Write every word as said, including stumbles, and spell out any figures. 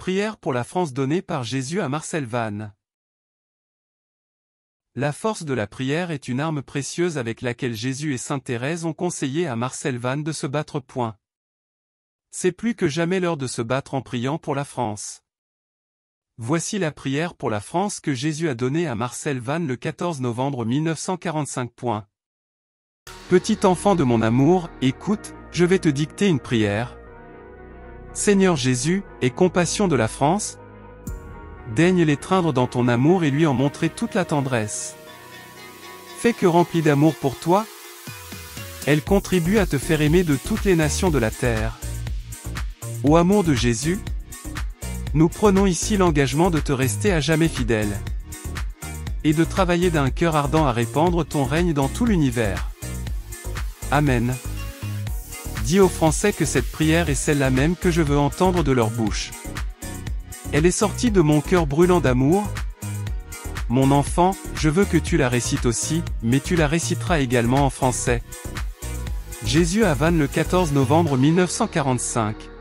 Prière pour la France donnée par Jésus à Marcel Vannes. La force de la prière est une arme précieuse avec laquelle Jésus et Sainte Thérèse ont conseillé à Marcel Vannes de se battre. Point. C'est plus que jamais l'heure de se battre en priant pour la France. Voici la prière pour la France que Jésus a donnée à Marcel Vannes le quatorze novembre mille neuf cent quarante-cinq. Point. Petit enfant de mon amour, écoute, je vais te dicter une prière. Seigneur Jésus, aie compassion de la France. Daigne l'étreindre dans ton amour et lui en montrer toute la tendresse. Fais que remplie d'amour pour toi, elle contribue à te faire aimer de toutes les nations de la terre. Ô amour de Jésus, nous prenons ici l'engagement de te rester à jamais fidèle et de travailler d'un cœur ardent à répandre ton règne dans tout l'univers. Amen. Dis aux Français que cette prière est celle-là même que je veux entendre de leur bouche. Elle est sortie de mon cœur brûlant d'amour. Mon enfant, je veux que tu la récites aussi, mais tu la réciteras également en français. Jésus à Vannes le quatorze novembre mille neuf cent quarante-cinq.